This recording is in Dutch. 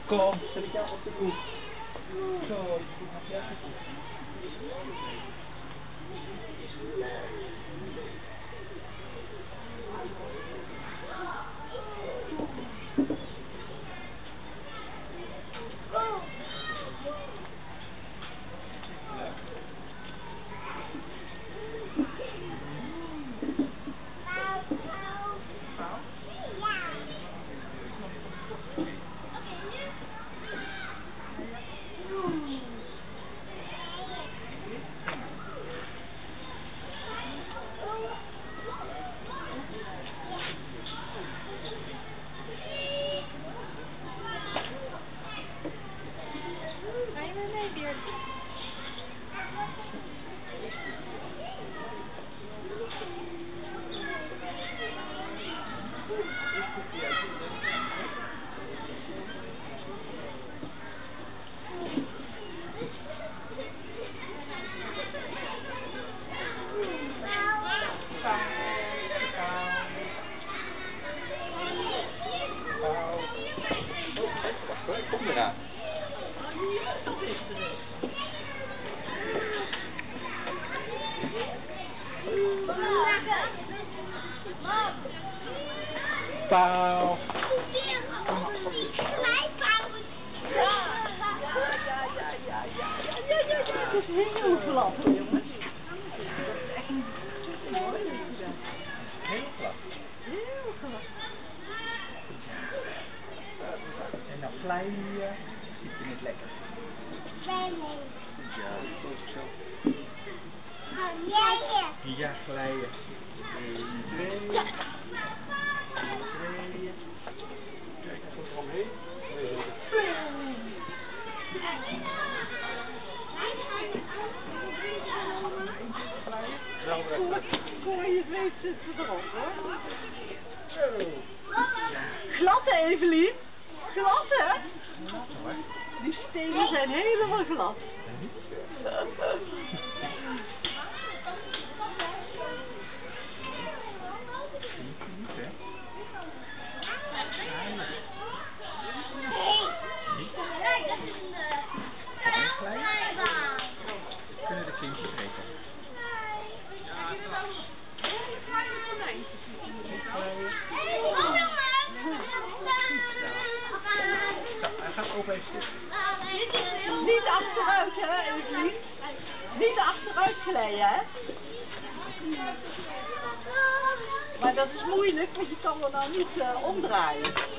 Kom, zet ik jou op de hoek. Zo, die mag jij goed. Kom eraan. Pauw. Het is heel glad, jongens. Echt niet mooi. Heel glad. Heel glad. En dan glijden hier. Zit je niet lekker? Ja, goed zo. Ja, glijden. 1, 2. 1, 2. Kijk, goed omheen. Kom je weet zitten erop, hoor. Zo. Glad, hè, Evelien? Glad, hè? Die stenen zijn helemaal glad. Kunnen de kindjes eten? Hij gaat ook even zitten. Niet achteruit, hè, Evelien? Niet achteruit glijden, hè? Maar dat is moeilijk, want je kan er nou niet omdraaien.